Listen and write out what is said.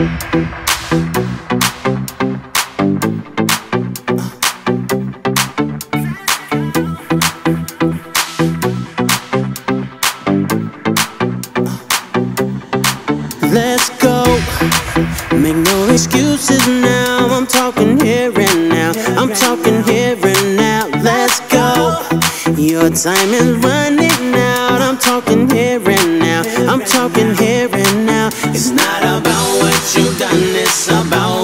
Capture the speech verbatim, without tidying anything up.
Let's go, make no excuses now. I'm talking here and now, I'm talking here and now. Let's go, your time is running out. I'm talking here and now, I'm talking here and now. It's not about what you've done, it's about